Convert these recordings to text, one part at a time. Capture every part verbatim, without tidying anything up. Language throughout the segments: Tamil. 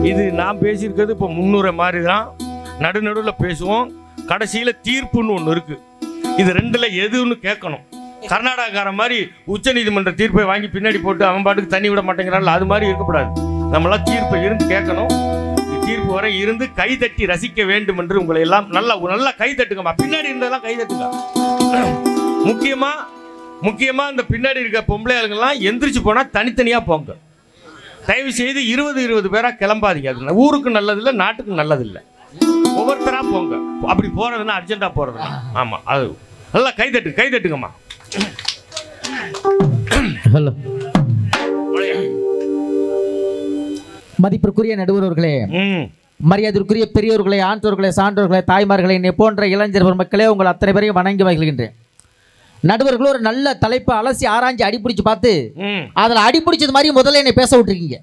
இது நான் பேசியிருக்கிறது இப்போ முன்னுரை மாதிரி தான். நடு நடுவில் பேசுவோம். கடைசியில் தீர்ப்புன்னு ஒன்று இருக்குது. இது ரெண்டில் எதுன்னு கேட்கணும். கர்நாடகார மாதிரி உச்ச நீதிமன்ற தீர்ப்பை வாங்கி பின்னாடி போட்டு அவன் பாட்டுக்கு தண்ணி விட மாட்டேங்கிறான்ல, அது மாதிரி இருக்கக்கூடாது. நம்மளாம் தீர்ப்பை இருந்து கேட்கணும். தீர்ப்பு வரை இருந்து கை தட்டி ரசிக்க வேண்டும் என்று உங்களை எல்லாம் நல்லா நல்லா கை தட்டுங்கம்மா. பின்னாடி இருந்ததெல்லாம் கை தட்டுங்க. முக்கியமா முக்கியமா இந்த பின்னாடி இருக்க பொம்பளை ஆளுங்கெல்லாம் எந்திரிச்சு போனா தனித்தனியா போங்க. தயவு செய்து இருபது இருபது பேரா கிளம்பாதீங்க. அது ஊருக்கு நல்லதில்லை, நாட்டுக்கு நல்லதில்லை. ஒவ்வொருத்தரா போங்க. அப்படி போறதுன்னா அர்ஜென்டா போறதுன்னா ஆமா, அது நல்லா கை தட்டு கை தட்டுங்கம்மா. ஹலோ, மதிப்பிற்குரிய நடுவர்களே, மரியாதைக்குரிய பெரியோர்களே, ஆன்றோர்களே, சான்றோர்களே, தாய்மார்களே, என்னை போன்ற இளைஞர் மக்களே, உங்கள் அத்தனை பேரையும் வணங்கி மகிழ்கின்றேன். நடுவர்கள் ஒரு நல்ல தலைப்பை அலசி ஆராய்ச்சி அடிப்பிடிச்சு பார்த்து அதில் அடிப்பிடிச்சது மாதிரி முதல்ல என்னை பேச விட்டுருக்கீங்க.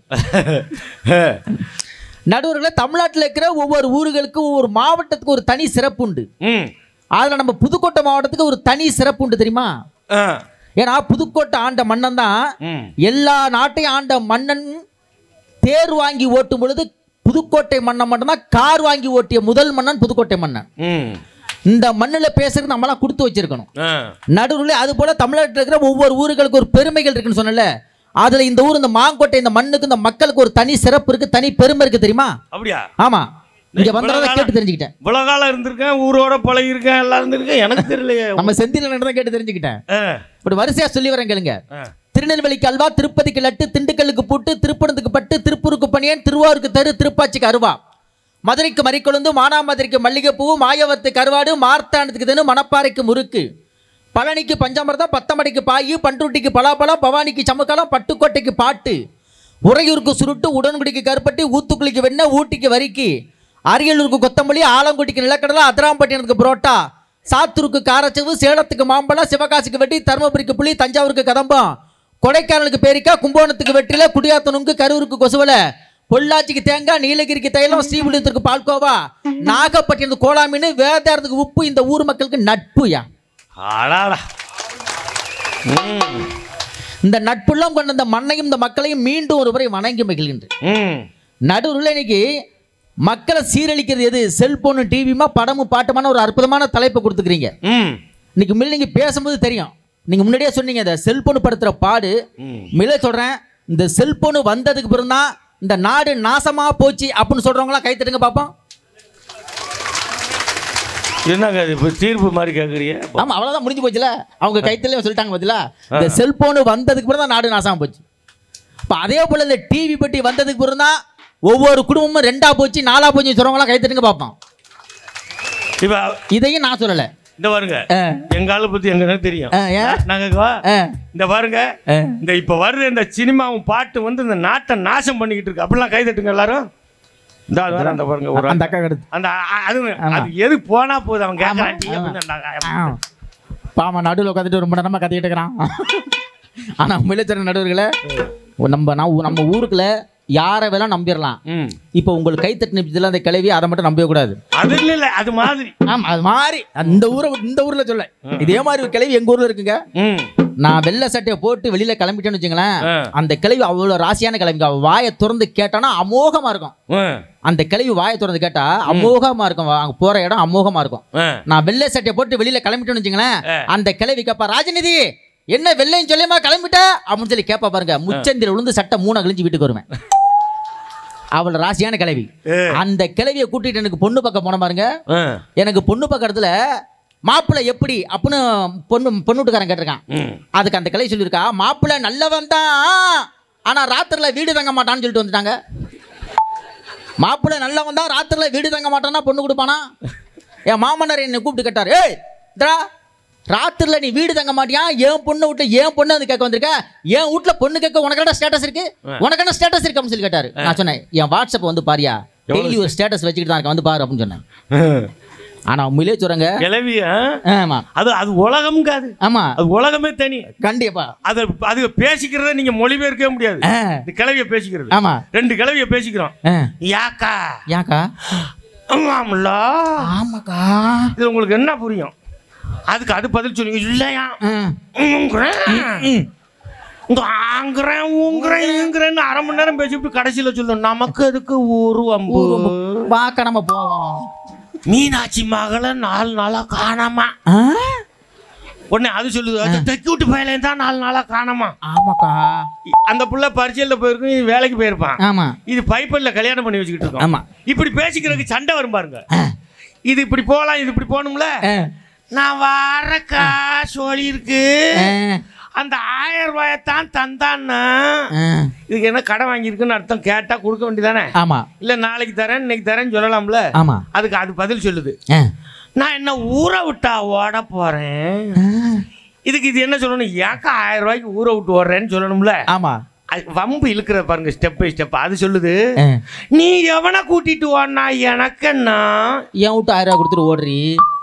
நடுவர்களே, தமிழ்நாட்டில் இருக்கிற ஒவ்வொரு ஊர்களுக்கும் ஒவ்வொரு மாவட்டத்துக்கு ஒரு தனி சிறப்பு உண்டு. அதில் நம்ம புதுக்கோட்டை மாவட்டத்துக்கு ஒரு தனி சிறப்பு உண்டு தெரியுமா? ஏன்னா புதுக்கோட்டை ஆண்ட மன்னன் தான் எல்லா நாட்டையும் ஆண்ட மன்னன். தேர் வாங்கி ஓட்டும் பொழுது புதுக்கோட்டை மன்னன் மட்டும்தான் கார் வாங்கி ஓட்டிய முதல் மன்னன் புதுக்கோட்டை மன்னன். இந்த மண்ணில் பேசுறது நம்மளாம் கொடுத்து வச்சிருக்கணும். நடுவில் அது போல தமிழ்நாட்டில் இருக்கிற ஒவ்வொரு ஊர்களுக்கு ஒரு பெருமைகள் இருக்குன்னு சொன்னல, அதுல இந்த ஊர், இந்த மாங்கோட்டை, இந்த மண்ணுக்கு, இந்த மக்களுக்கு ஒரு தனி சிறப்பு இருக்கு, தனி பெருமை இருக்கு தெரியுமா? அப்படியா? ஆமா, இங்க வந்ததை கேட்டு தெரிஞ்சுக்கிட்டேன். இவ்வளவு காலம் இருந்திருக்கேன், ஊரோட பழகி இருக்கேன், எல்லாம் இருந்திருக்கேன், எனக்கு தெரியலையே. நம்ம செந்தில நடந்ததை கேட்டு தெரிஞ்சுக்கிட்டேன். இப்படி வரிசையா சொல்லி வரேன் கேளுங்க. திருநெல்வேலிக்கு அல்வா, திருப்பதிக்கு லட்டு, திண்டுக்கல்லுக்கு பூட்டு, திருப்பணத்துக்கு பட்டு, திருப்பூருக்கு பனியன், திருவாரூருக்கு தரு, திருப்பாச்சிக்கு அருவா, மதுரைக்கு மறிக்கொழுந்து, மானாமதுரைக்கு மல்லிகைப்பூ, மாயவரத்துக்கு கருவாடு, மார்த்தாண்டத்துக்கு தென்னு, மணப்பாறைக்கு முறுக்கு, பழனிக்கு பஞ்சாமிர்தம், பத்தமடைக்கு பாயு, பன்ருட்டிக்கு பலாப்பழம், பவானிக்கு சமுக்காலம், பட்டுக்கோட்டைக்கு பாட்டு, உறையூருக்கு சுருட்டு, உடன்குடிக்கு கருப்பட்டி, ஊத்துக்குளிக்கு வெண்ணெய், ஊட்டிக்கு வரிக்கி, அரியலூருக்கு கொத்தமல்லி, ஆலங்குடிக்கு நிலக்கடலை, அதிராம்பட்டினத்துக்கு புரோட்டா, சாத்தூருக்கு காரச்சவு, சேலத்துக்கு மாம்பழம், சிவகாசிக்கு வெட்டி, தருமபுரிக்கு புளி, தஞ்சாவூருக்கு கதம்பம், கொடைக்கானலுக்கு பேரிக்கா, கும்பகோணத்துக்கு வெற்றில, குடியாத்தனுக்கு கரூருக்கு கொசுவலை, பொள்ளாச்சிக்கு தேங்காய், நீலகிரிக்கு தைலம், ஸ்ரீவில்லியத்திற்கு பால்கோவா, நாகப்பட்டினத்துக்கு கோலாமீன், வேதாரத்துக்கு உப்பு. இந்த ஊர் மக்களுக்கு நட்புயா. இந்த நட்புள்ளம் கொண்ட இந்த மண்ணையும் இந்த மக்களையும் மீண்டும் ஒரு முறை வணங்கி மகிழ்கின்றேன். நடுவில் இன்னைக்கு மக்களை சீரழிக்கிறது எது? செல்போனு, டிவியுமா, படமும் பாட்டுமான ஒரு அற்புதமான தலைப்பை கொடுத்துக்கிறீங்க. இன்னைக்கு மில்ல நீங்க பேசும்போது தெரியும், நீங்க முன்னாடியே சொன்னீங்க இந்த செல்போன் படுத்துற பாடு. மில்ல சொல்றேன், இந்த செல்போன் வந்ததுக்கு பிறகு தான் இந்த நாடு நாசமா போச்சு அப்படின்னு சொல்றவங்களாம் கை தட்டுங்க பாப்போம். என்னங்க இப்போ தீர்ப்பு மாதிரி கேட்குறீங்க? ஆமா, அவ்வளோதான், முடிஞ்சு போச்சுல. அவங்க கைத்தலே சொல்லிட்டாங்க பதிலா, இந்த செல்போன் வந்ததுக்கு பிறகு தான் நாடு நாசமா போச்சு. இப்போ அதே போல இந்த டிவி பெட்டி வந்ததுக்கு பிறகு தான் ஒவ்வொரு குடும்பமும் ரெண்டா போச்சு, நாலா போச்சு சொல்றவங்களாம் கை தட்டுங்க பார்ப்போம். இப்போ இதையும் நான் சொல்லலை. இந்த பாருங்க, எங்க ஆளை பத்தி எங்க தெரியும். இந்த பாருங்க, இந்த இப்ப வர்ற இந்த சினிமாவும் பாட்டு வந்து இந்த நாட்டை நாசம் பண்ணிக்கிட்டு இருக்கு. அப்படிலாம் கை தட்டுங்க எல்லாரும். இந்த அந்த பாருங்க, ஒரு அந்த அக்கா எடுத்து அந்த அது அது எது போனா போகுது, அவன் கேட்கறான். பாமா நடுவில் உட்காந்துட்டு ரொம்ப நேரமா கத்திக்கிட்டு இருக்கிறான். ஆனா மிளச்சர நடுவர்களே, நம்ம நம்ம ஊருக்குள்ள யாரை வேணா நம்பிடலாம். இப்போ உங்களுக்கு கை தட்டு நிமிஷத்துல அந்த கிளவி அதை மட்டும் நம்பவே கூடாது. அது இல்ல, அது மாதிரி. ஆமா, அது மாதிரி. இந்த ஊரை இந்த ஊர்ல சொல்ல, இதே மாதிரி ஒரு கிளவி எங்க ஊர்ல இருக்குங்க. நான் வெள்ளை சட்டையை போட்டு வெளியில கிளம்பிட்டேன்னு வச்சுங்களேன், அந்த கிளவி அவ்வளவு ராசியான கிளவிங்க. வாயை திறந்து கேட்டானா அமோகமா இருக்கும். அந்த கிளவி வாயை திறந்து கேட்டா அமோகமா இருக்கும். அங்க போற இடம் அமோகமா இருக்கும். நான் வெள்ளை சட்டையை போட்டு வெளியில கிளம்பிட்டேன்னு வச்சுங்களேன், அந்த கிளவி கேப்பா, ராஜநிதி என்ன வெள்ளையும் சொல்லியமா கிளம்பிட்ட அப்படின்னு சொல்லி கேப்பா பாருங்க. முச்சந்தில விழுந்து சட்டை மூணை கழிஞ்சு வீட்டுக்கு வருவேன். அவள் ராசியான கிளவி. அந்த கிளவியை கூட்டிட்டு எனக்கு பொண்ணு பக்கம் போன பாருங்க. எனக்கு பொண்ணு பக்கத்துல மாப்பிள்ளை எப்படி அப்படின்னு பொண்ணு பொண்ணு வீட்டுக்காரன் கேட்டிருக்கான். அதுக்கு அந்த கிளவி சொல்லியிருக்கா, மாப்பிள்ளை நல்லவன் தான், ஆனா ராத்திரில வீடு தங்க மாட்டான்னு சொல்லிட்டு வந்துட்டாங்க. மாப்பிள்ளை நல்லவன் தான், ராத்திரில வீடு தங்க மாட்டான்னா பொண்ணு கொடுப்பானா? என் மாமனார் என்னை கூப்பிட்டு கேட்டார், ஏய் இதா ராத்திரில நீ வீடு தங்க மாட்டியா, என் பொண்ணு விட்டு என் பொண்ணு வந்து கேட்க வந்திருக்க, என் வீட்டுல பொண்ணு கேட்க உனக்கு என்ன ஸ்டேட்டஸ் இருக்கு, உனக்கு என்ன ஸ்டேட்டஸ் இருக்கு அப்படின்னு சொல்லி கேட்டாரு. நான் சொன்னேன், என் வாட்ஸ்அப் வந்து பாரியா, டெய்லி ஒரு ஸ்டேட்டஸ் வச்சுக்கிட்டு தான் இருக்க, வந்து பாரு அப்படின்னு சொன்னேன். ஆனா உண்மையிலே சொல்றாங்க கிளவி. ஆமா, அது அது உலகம் காது. ஆமா, அது உலகமே தனி. கண்டிப்பா அது அது பேசிக்கிறத நீங்க மொழிபெயர்க்கவே முடியாது. இந்த கிளவிய பேசிக்கிறது. ஆமா, ரெண்டு கிளவிய பேசிக்கிறோம். யாக்கா யாக்கா ஆமாம்ல ஆமாக்கா, இது உங்களுக்கு என்ன புரியும்? அதுக்கு அது பதில் சொல்லுங்க. இல்லையா இந்த ஆங்குறேன் ஊங்குறேன் ஈங்குறேன்னு அரை மணி நேரம் பேசிவிட்டு கடைசியில் சொல்லும் நமக்கு அதுக்கு ஊரு அம்பு வாக்க நம்ம போவோம். மீனாட்சி மகளை நாலு நாளா காணாமா. உடனே அது சொல்லுது அது தைக்கி விட்டு போயில தான் நாலு நாளா காணாமா. ஆமாக்கா. அந்த புள்ள பரிச்சையில் போயிருக்கும், இது வேலைக்கு போயிருப்பான். ஆமா. இது பைப்பல்ல கல்யாணம் பண்ணி வச்சுக்கிட்டு இருக்கோம். ஆமா. இப்படி பேசிக்கிறதுக்கு சண்டை வரும் பாருங்க. இது இப்படி போகலாம், இது இப்படி போகணும்ல. நான் வாரக்கா சொல்லி இருக்கு அந்த ஆயிரம் ரூபாயத்தான் தந்தான்னா இதுக்கு என்ன கடை வாங்கியிருக்குன்னு அர்த்தம். கேட்டா கொடுக்க வேண்டியதானே. ஆமா. இல்ல நாளைக்கு தரேன் இன்னைக்கு தரேன்னு சொல்லலாம்ல. ஆமா. அதுக்கு அது பதில் சொல்லுது நான் என்ன ஊரை விட்டா ஓட போறேன். இதுக்கு இது என்ன சொல்லணும்? ஏக்கா ஆயிரம் ரூபாய்க்கு ஊரை விட்டு ஓடுறேன்னு சொல்லணும்ல. ஆமா. வம்பு இழுக்கிற பாருங்க ஸ்டெப் பை ஸ்டெப். அது சொல்லுது நீ எவனை கூட்டிட்டு ஓடனா எனக்கு என்ன என் விட்டு ஆயிரம் ரூபாய் கொடுத்துட்டு ஓடுறீ.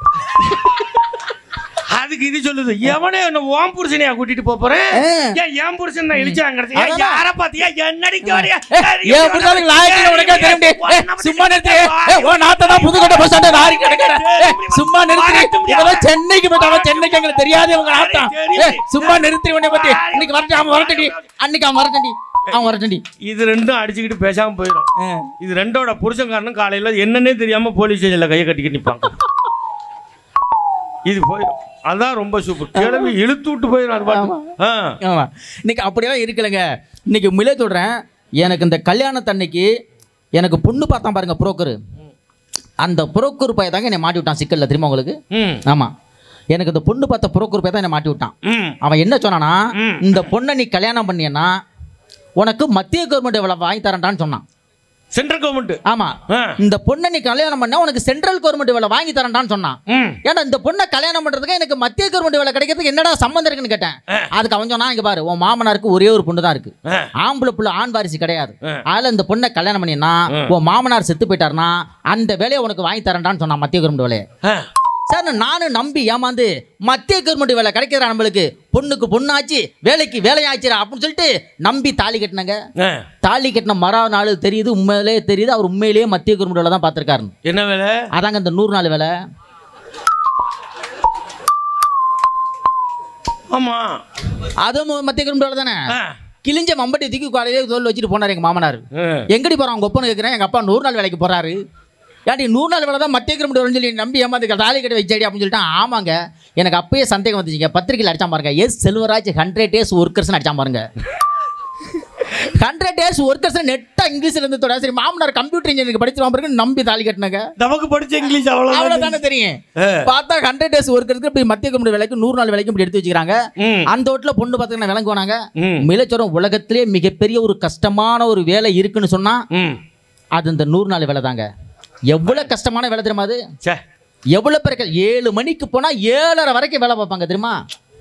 அதுக்கு இது சொல்லுது எவனே என்ன ஓம் புருஷனையா கூட்டிட்டு போறேன். ஏன் ஏன் புருஷன் நான் இழிச்சாங்க யார பாத்தியா என்னடிக்க வரையா ஏன் புருஷனுக்கு லாயக்கு உனக்கே தெரியுமே. சும்மா நிறுத்து. ஓ நாத்தடா புதுக்கோட்டை பஸ் ஸ்டாண்ட் லாரி கிடக்குற. சும்மா நிறுத்து. இதெல்லாம் சென்னைக்கு போட்டாவ. சென்னைக்கு எங்களுக்கு தெரியாது உங்க நாத்தம். சும்மா நிறுத்தி உன்னை பத்தி இன்னைக்கு வரட்டி அவன் வரட்டடி. அன்னைக்கு அவன் வரட்டடி. அவன் வரட்டடி. இது ரெண்டும் அடிச்சுக்கிட்டு பேசாம போயிடும். இது ரெண்டோட புருஷன்காரனும் காலையில என்னன்னே தெரியாம போலீஸ் ஸ்டேஷன்ல கையை கட்டிக்கிட்டு நிப்பாங்க. இது போயிடும். அதான் ரொம்ப சூப்பர். கிளம்பி இழுத்து விட்டு போயிடும். அது பாட்டு. ஆமா. இன்னைக்கு அப்படியெல்லாம் இருக்கலங்க. இன்னைக்கு மிளை சொல்றேன். எனக்கு இந்த கல்யாணத்தன்னைக்கு எனக்கு பொண்ணு பார்த்தான் பாருங்க புரோக்கரு. அந்த புரோக்கர் பைய தாங்க என்னை மாட்டி விட்டான் சிக்கல்ல. தெரியுமா உங்களுக்கு? ஆமா. எனக்கு இந்த பொண்ணு பார்த்த புரோக்கர் பைய தான் என்னை மாட்டி விட்டான். அவன் என்ன சொன்னானா, இந்த பொண்ணை நீ கல்யாணம் பண்ணியன்னா உனக்கு மத்திய கவர்மெண்ட் இவ்வளவு வாங்கி தரேன்டான்னு சொன்னான். Central government. ஆமா. இந்த பொண்ணை நீ கல்யாணம் பண்ணா உனக்கு சென்ட்ரல் கவர்மெண்ட் இவ்வளவு வாங்கி தரேன்டான்னு சொன்னான். ஏன்னா இந்த பொண்ணை கல்யாணம் பண்றதுக்கு எனக்கு மத்திய கவர்மெண்ட் இவ்வளவு கிடைக்கிறதுக்கு என்னடா சம்பந்தம் இருக்குன்னு கேட்டேன். அதுக்கு அவன் சொன்னா இங்க பாரு உன் மாமனாருக்கு ஒரே ஒரு பொண்ணு தான் இருக்கு. ஆம்பளை புள்ள ஆண் வாரிசு கிடையாது. அதுல இந்த பொண்ணை கல்யாணம் பண்ணினா உன் மாமனார் செத்து போயிட்டாருன்னா அந்த வேலையை உனக்கு வாங்கி தரேன்டான்னு சொன்னான் மத்திய கவர்மெண்ட் வேலையை. சார் நானும் நம்பி ஏமாந்து மத்திய கவர்மெண்ட் வேலை கிடைக்கிறா நம்மளுக்கு பொண்ணுக்கு பொண்ணாச்சு வேலைக்கு வேலையாச்சுரா அப்படின்னு சொல்லிட்டு நம்பி தாலி கட்டினாங்க. தாலி கட்டின மரா நாள் தெரியுது உண்மையிலே தெரியுது அவர் உண்மையிலேயே மத்திய கவர்மெண்ட் வேலை தான் பார்த்துருக்காரு. என்ன வேலை? அதாங்க இந்த நூறு நாள் வேலை. ஆமா அதுவும் மத்திய கவர்மெண்ட் வேலை தானே. கிழிஞ்ச மம்பட்டி தூக்கி காலையிலே தோல் வச்சுட்டு போனார் எங்க மாமனார். எங்கடி போறான் உங்க ஒப்பனை கேட்கிறேன். எங்க அப்பா நூறு நாள் வேலைக்கு போறாரு. ஏன்டி நூறு நாள் வேலை தான் மத்திய கவர்மெண்ட் சொல்லி நம்பி ஏமாந்து தாலி கட்டி வச்சாடி அப்படின்னு சொல்லிட்டு. ஆமாங்க எனக்கு அப்பயே சந்தேகம் வந்துச்சுங்க. பத்திரிகையில் அடிச்சா பாருங்க S Selvaraj hundred days workers அடிச்சா பாருங்க. ஹண்ட்ரட் டேஸ் ஒர்க்கர்ஸ் நெட்டா இங்கிலீஷ்ல இருந்து தொட. சரி மாமனார் கம்ப்யூட்டர் இன்ஜினியரிங் படிச்சிருவான் பாருங்க நம்பி தாலி கட்டினாங்க. நமக்கு படிச்ச இங்கிலீஷ் அவ்வளவு அவ்வளவுதானே தெரியும். பார்த்தா ஹண்ட்ரட் டேஸ் ஒர்க்கர்ஸ்க்கு இப்படி மத்திய கவர்மெண்ட் வேலைக்கு நூறு நாள் வேலைக்கு இப்படி எடுத்து வச்சுக்கிறாங்க. அந்த வீட்டுல பொண்ணு பார்த்தீங்கன்னா விளங்கு போனாங்க. மிளச்சோரம் உலகத்திலே மிகப்பெரிய ஒரு கஷ்டமான ஒரு வேலை இருக்குன்னு சொன்னா அது இந்த நூறு நாள் வேலை தாங்க. எவ்வளவு கஷ்டமான வேலை தெரியுமா அது? எவ்வளவு பேருக்கு ஏழு மணிக்கு போனா ஏழரை வரைக்கும் வேலை பார்ப்பாங்க தெரியுமா?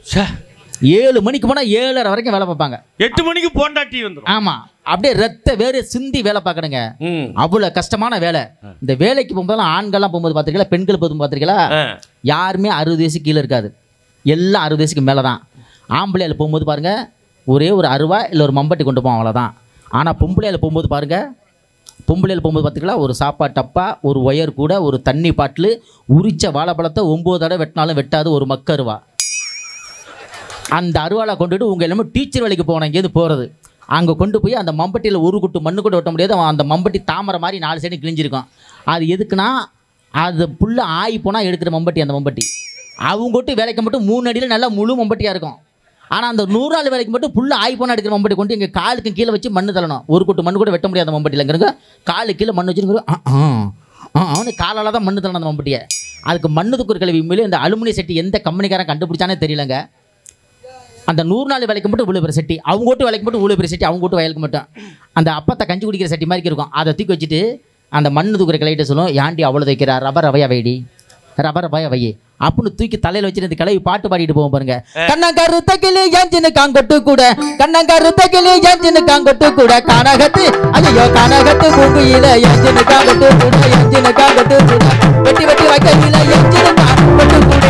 ஏழு மணிக்கு போனா ஏழரை வரைக்கும் வேலை பார்ப்பாங்க. எட்டு மணிக்கு போண்டாட்டி வந்துடும். ஆமா அப்படியே ரத்த வேறு சிந்தி வேலை பார்க்கணுங்க. அவ்வளவு கஷ்டமான வேலை. இந்த வேலைக்கு போகும்போது ஆண்கள்லாம் போகும்போது பார்த்துருக்கீங்களா பெண்கள் போகும்போது பார்த்துருக்கீங்களா யாருமே அறுபது வயசு கீழே இருக்காது. எல்லாம் அறுபது வயசுக்கு மேலே தான். ஆம்பளையில் போகும்போது பாருங்க ஒரே ஒரு அருவா இல்லை ஒரு மம்பட்டி கொண்டு போவோம் அவ்வளோதான். ஆனால் பொம்பளையில் போகும்போது பாருங்க பொம்பளையில் போகும்போது பார்த்துக்கலாம் ஒரு சாப்பாடு டப்பா ஒரு ஒயர் கூட ஒரு தண்ணி பாட்டில் உரிச்ச வாழைப்பழத்தை ஒம்பது தடவை வெட்டினாலும் வெட்டாது ஒரு மக்க அருவா. அந்த அருவாலை கொண்டுட்டு உங்கள் எல்லாமே டீச்சர் வேலைக்கு போனோம் இங்கேருந்து போகிறது. அங்கே கொண்டு போய் அந்த மம்பட்டியில் ஒரு குட்டு மண்ணு கூட வெட்ட முடியாது. அந்த மம்பட்டி தாமரை மாதிரி நாலு சைடு கிழிஞ்சிருக்கும். அது எதுக்குன்னா அது புல்ல ஆகி போனால் எடுக்கிற மம்பட்டி. அந்த மம்பட்டி அவங்க கொட்டு வேலைக்கு மட்டும் மூணு அடியில் நல்லா முழு மம்பட்டியாக இருக்கும். ஆனால் அந்த நூறு நாள் வேலைக்கு மட்டும் புல்ல ஆகி போனால் எடுக்கிற மம்பட்டி கொண்டு எங்கள் காலுக்கு கீழே வச்சு மண்ணு தள்ளணும். ஒரு குட்டு மண்ணு கூட வெட்ட முடியாது அந்த மம்பட்டியிலங்கிறங்க. காலு கீழே மண் வச்சுருங்க அவனு காலால் தான் மண்ணு தள்ளணும் அந்த மம்பட்டியை. அதுக்கு மண்ணுக்கு ஒரு கல்வி உண்மையிலே இந்த அலுமினிய செட்டி எந்த கம்பெனிக்காரன் கண்டுபிடிச்சானே தெரியலங்க. அந்த நூறு நாள் வேலைக்கு மட்டும் இவ்வளோ பெரிய செட்டி அவங்க ஓட்டு வேலைக்கு மட்டும் இவ்வளோ பெரிய செட்டி அவங்க ஓட்டு வயலுக்கு மட்டும் அந்த அப்பத்தை கஞ்சி குடிக்கிற செட்டி மாதிரி இருக்கும். அதை தூக்கி வச்சுட்டு அந்த மண்ணு தூக்குற கிளையிட்ட சொல்லும் ஏன்டி அவ்வளோ தைக்கிறா ரப்பர் ரவையா வைடி ரப்பர் ரவையா வை அப்படின்னு தூக்கி தலையில் வச்சுட்டு இந்த கிளவி பாட்டு பாடிட்டு போவோம் பாருங்க. கண்ணங்கருத்த கிளி ஏஞ்சின்னு காங்கொட்டு கூட கண்ணங்கருத்த கிளி ஏஞ்சின்னு காங்கொட்டு கூட கனகத்து ஐயோ கனகத்து பூங்குயில ஏஞ்சின்னு காங்கொட்டு கூட ஏஞ்சின்னு காங்கொட்டு கூட வெட்டி வெட்டி வைக்கையில ஏஞ்சின்னு காங்கொட்டு கூட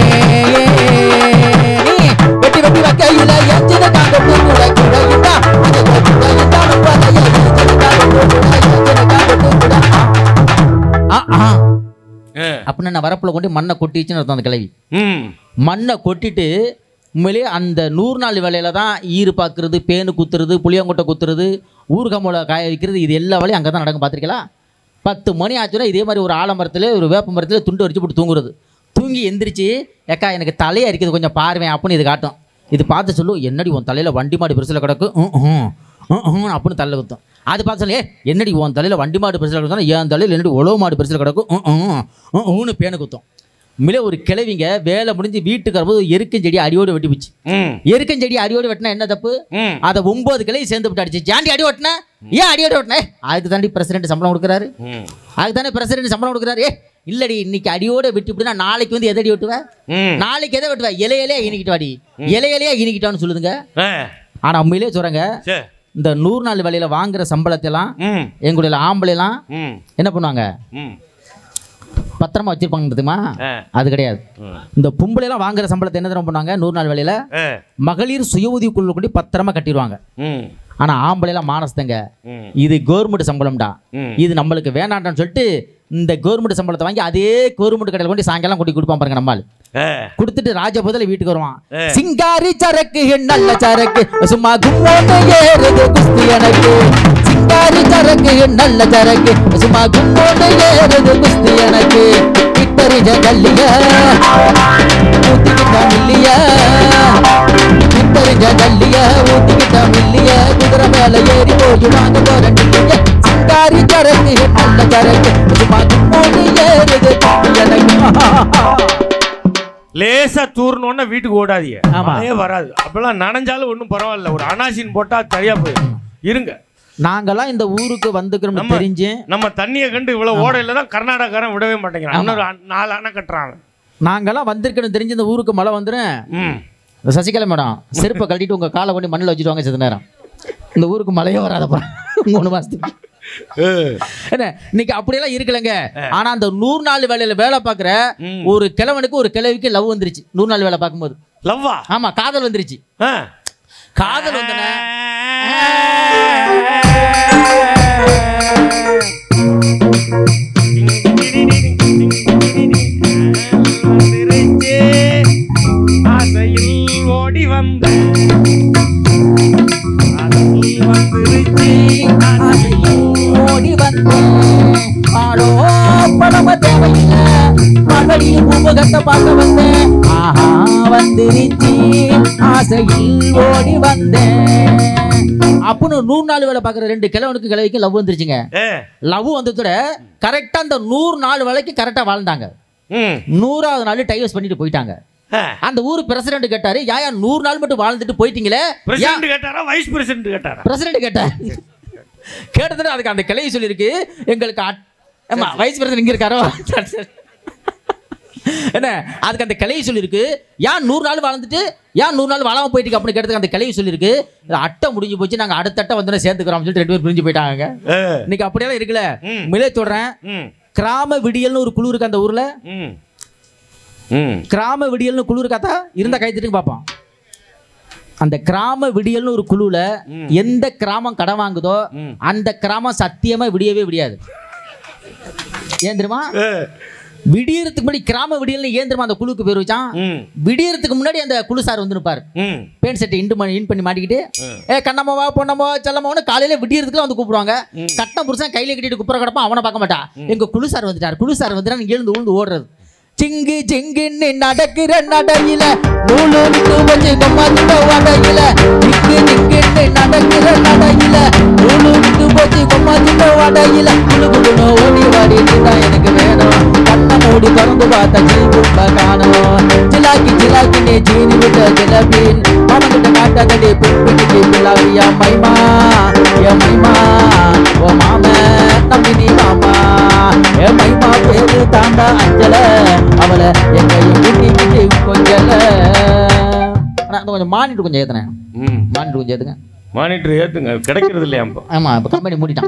வெட்டி வெட்டி வைக்கையில ஏஞ்சின்னு காங்கொட்டு கூட கூட இந்தா அப்படின்னு நான் வரப்புல கொண்டு மண்ணை கொட்டிச்சுன்னு அர்த்தம். அந்த கிளவி மண்ணை கொட்டிட்டு உண்மையிலேயே அந்த நூறு நாள் வேலையில தான் ஈறு பார்க்கறது, பேனு குத்துறது, புளியங்கொட்டை குத்துறது, ஊறுகாய் காய வைக்கிறது, இது எல்லா வேலையும் அங்கே தான் நடக்கும். பார்த்துருக்கலாம். பத்து மணி ஆச்சுன்னா இதே மாதிரி ஒரு ஆலமரத்தில் ஒரு வேப்ப மரத்தில் துண்டு வரிச்சு போட்டு தூங்குறது. தூங்கி எந்திரிச்சு ஏக்கா எனக்கு தலையாக இருக்குது கொஞ்சம் பாருவேன் அப்படின்னு இது காட்டும். இது பார்த்து சொல்லும், என்னடி உன் தலையில் வண்டி மாடு பெருசில் கிடக்கு ம் அப்படின்னு தலையில் குத்தும். அது பார்த்து சொல்லி, என்னடி உன் தலையில் வண்டி மாடு பெருசில் கிடக்கும், என் தலையில் என்னடி உழவு மாடு பெருசில் கிடக்கும் ம்னு பேனு குத்தும். உண்மையிலே ஒரு கிழவிங்க வேலை முடிஞ்சு வீட்டுக்கு வரும்போது எருக்கஞ்செடி அடியோடு வெட்டி போச்சு. எருக்கஞ்செடி அடியோடு வெட்டினா என்ன தப்பு? அதை ஒன்பது கிளை சேர்ந்து விட்டு அடிச்சு ஜாண்டி அடி ஓட்டின, ஏன் அடியோடு ஓட்டின? அதுக்கு தாண்டி பிரசிடென்ட் சம்பளம் கொடுக்குறாரு. அதுக்கு தானே பிரசிடென்ட் சம்பளம் கொடுக்குறாரு. ஏ இல்லடி இன்னைக்கு அடியோட வெட்டி விட்டுனா நாளைக்கு வந்து எதடி வெட்டுவேன், நாளைக்கு எதை வெட்டுவேன், இலையிலே இனிக்கிட்டு வாடி, இலையிலேயே இனிக்கிட்டான்னு சொல்லுதுங்க. ஆனா உண்மையிலே சொல்றாங்க, இந்த நூறு நாள் வேலையில வாங்குற சம்பளத்தை எல்லாம் எங்களுடைய ஆம்பளை எல்லாம் என்ன பண்ணுவாங்க, பத்திரமா வச்சிருப்பாங்க தெரியுமா? அது கிடையாது. இந்த பொம்பளை எல்லாம் வாங்குற சம்பளத்தை என்ன தெரியுமா பண்ணுவாங்க, நூறு நாள் வேலையில மகளிர் சுய உதவி குழு கொண்டு பத்திரமா கட்டிடுவாங்க. ஆனா ஆம்பளை எல்லாம் மானஸ்தங்க, இது கவர்மெண்ட் சம்பளம்டா, இது நம்மளுக்கு வேணாண்டான்னு சொல்லிட்டு இந்த கவர்மெண்ட் சம்பளத்தை வாங்கி அதே கவர்மெண்ட் கடையில் கொண்டு சாயங்காலம் கொண்டு கொடுப்பான் பாருங்க. நம்மால் கொடுத்துட்டு ராஜ பதில வீட்டுக்கு வருவான். சிங்காரி சரக்கு நல்ல சரக்கு சும்மா கும்மோன்னு ஏறுது குஸ்தி எனக்கு, சிங்காரி சரக்கு நல்ல சரக்கு சும்மா கும்மோன்னு ஏறுது குஸ்தி எனக்கு, கிட்டரிஜ கல்லிய ஊத்திக்கிட்ட மில்லிய, கிட்டரிஜ கல்லிய ஊத்திக்கிட்ட மில்லிய, குதிரை மேல ஏறி போய் வாங்க போறேன். சிங்காரி சரக்கு நல்ல சரக்கு சும்மா கும்மோன்னு ஏறுது குஸ்தி எனக்கு. லேசா தூர்னோன்னா வீட்டுக்கு ஓடாதீங்க, மழையே வராது. அப்பெல்லாம் நனைஞ்சாலும் ஒன்றும் பரவாயில்ல, ஒரு அனாசின் போட்டா சரியா போயிடும். இருங்க, நாங்கெல்லாம் இந்த ஊருக்கு வந்துக்கிறோம் தெரிஞ்சு நம்ம தண்ணியை கண்டு இவ்வளவு ஓடையில தான் கர்நாடகாரன் விடவே மாட்டேங்கிறான். இன்னொரு நாலு அணை கட்டுறாங்க. நாங்கெல்லாம் வந்திருக்கணும் தெரிஞ்சு இந்த ஊருக்கு மழை வந்துடும். சசிகலா மேடம் செருப்பை கழட்டிட்டு உங்க காலை கொண்டு மண்ணில் வச்சுட்டு வாங்க. சித்த நேரம் இந்த ஊருக்கு மழையே வராதப்பா மூணு மாசத்துக்கு. என்ன இன்னைக்கு அப்படியெல்லாம் இருக்கலங்க. ஆனா அந்த நூறு நாள் வேலையில வேலை பாக்குற ஒரு கிழவனுக்கு ஒரு கிழவிக்கு லவ் வந்துருச்சு. நூறு நாள் வேலை பார்க்கும்போது லவ்வா? ஆமா, காதல் வந்துருச்சு. காதல் வந்தன ஆசையில் ஓடி வந்த ஓடி வந்தேன், ஆடோ பணம தேவையில்லை, மகளிர் முகத்தை பார்க்க வந்தேன். ஆஹா வந்துருச்சு ஆசையில் ஓடி வந்தேன் அப்படின்னு நூறு நாள் வேலை பார்க்குற ரெண்டு கிழவனுக்கு கிழவிக்கு லவ் வந்துருச்சுங்க. லவ் வந்ததோட கரெக்டா அந்த நூறு நாள் வேலைக்கு கரெக்டா வாழ்ந்தாங்க. நூறாவது நாள் டைவர்ஸ் பண்ணிட்டு போயிட்டாங்க. அந்த ஊர் பிரசிடென்ட் கேட்டாரு, யாயா நூறு நாள் மட்டும் வாழ்ந்துட்டு போயிட்டீங்களே? பிரசிடென்ட் கேட்டாரா வைஸ் பிரசிடென்ட் கேட்டாரா? பிரசிடென்ட் கேட்டார். கேட்டதுல அதுக்கு அந்த கிளை சொல்லியிருக்கு, எங்களுக்கு ஆமா வைஸ் பிரசிடென்ட் இங்க இருக்காரோ என்ன, அதுக்கு அந்த கிளை சொல்லியிருக்கு, ஏன் நூறு நாள் வாழ்ந்துட்டு ஏன் நூறு நாள் வாழாம போயிட்டு அப்படின்னு கேட்டதுக்கு அந்த கிளை சொல்லியிருக்கு, அட்டை முடிஞ்சு போச்சு, நாங்க அடுத்த அட்டை வந்து சேர்த்துக்கிறோம் சொல்லிட்டு ரெண்டு பேரும் பிரிஞ்சு போயிட்டாங்க. இன்னைக்கு அப்படியெல்லாம் இருக்குல்ல. மிலே சொல்றேன், கிராம விடியல்னு ஒரு குழு இருக்கு அந்த ஊர்ல. கிராம விடியல்னு குழு இருக்காத்தா இருந்தா கைத்துட்டு பார்ப்போம். அந்த கிராம விடியல்னு ஒரு குழுல எந்த கிராமம் கடன் வாங்குதோ அந்த கிராமம் சத்தியமா விடியவே விடியாது. ஏன் தெரியுமா? விடியறதுக்கு முன்னாடி கிராம விடியல்னு ஏன் தெரியுமா அந்த குழுக்கு பேர் வச்சான்? விடியறதுக்கு முன்னாடி அந்த குழு சார் வந்து நிப்பாரு, பேண்ட் செட்டை இண்டு பண்ணி இன் பண்ணி மாட்டிக்கிட்டு, ஏ கண்ணம்மாவா பொண்ணம்மா செல்லம்மான்னு காலையில விடியறதுக்குலாம் வந்து கூப்பிடுவாங்க. கட்டம் புருஷன் கையில கட்டிட்டு குப்புற கிடப்பான், அவனை பார்க்க மாட்டான். எங்க குழு சார் வந்துட்டார், குழு சார் வந்துட்டா நீங்க எழுந்து உழுந்து ஓடுறது. சிங்கு சிங்குன்னு நடக்கிற நடையில நூலு விட்டு வச்சு கொம்மாத்திட்ட வடையில, சிங்கு சிங்குன்னு நடக்கிற நடையில நூலு விட்டு வச்சு கொம்மாத்திட்ட வடையில, குழு குழுனோ ஓடி வாடிட்டு தான் எனக்கு வேணும், கண்ணை மூடி திறந்து பார்த்தா சீப்புப்ப காணும், சிலாக்கி சிலாக்கி நீ சீனி விட்ட ஜிலபீன் அவன்கிட்ட காட்டாதடி பிடிப்பிடிக்கு பிள்ளாவியா மைமா என் மைமா ஓ மாம நம்பினி மாமா என் மைமா பேரு தாண்டா அஞ்சல அவளை எங்கையும் குட்டி குட்டி கொஞ்சல. கொஞ்சம் மானிட்டு கொஞ்சம் ஏத்துனேன், மானிட்டு கொஞ்சம் ஏத்துங்க, மானிட்டர் ஏத்துங்க, கிடைக்கிறது இல்லையா? ஆமா இப்ப கம்பெனி மூடிட்டான்.